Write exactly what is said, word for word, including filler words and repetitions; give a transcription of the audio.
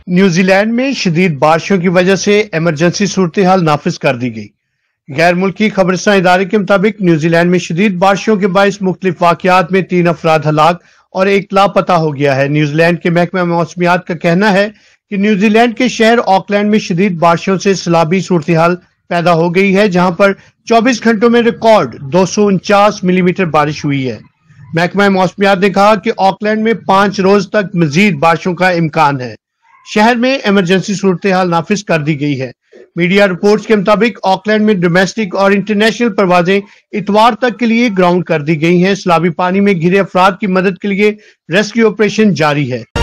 New Zealand में शदीद बारिशों की वजह से इमरजेंसी सूरत हाल नाफिज कर दी गई। गैर मुल्की खबरसां इदारे के मुताबिक न्यूजीलैंड में शदीद बारिशों के बायस मुख्तलिफ वाकयात में तीन अफराद हलाक और एक लापता हो गया है। न्यूजीलैंड के महकमा मौसमियात का कहना है कि न्यूजीलैंड के शहर ऑकलैंड में शदीद बारिशों से सैलाबी सूरत हाल पैदा हो गई है, जहां पर चौबीस घंटों में रिकॉर्ड दो सौ उनचास मिलीमीटर बारिश हुई है। महकमा मौसमियात ने कहा कि ऑकलैंड में पांच रोज तक मजीद बारिशों का इम्कान है। शहर में इमरजेंसी सूरत हाल नाफिज कर दी गई है। मीडिया रिपोर्ट्स के मुताबिक ऑकलैंड में डोमेस्टिक और इंटरनेशनल परवाजें इतवार तक के लिए ग्राउंड कर दी गई हैं। सैलाबी पानी में घिरे अफराद की मदद के लिए रेस्क्यू ऑपरेशन जारी है।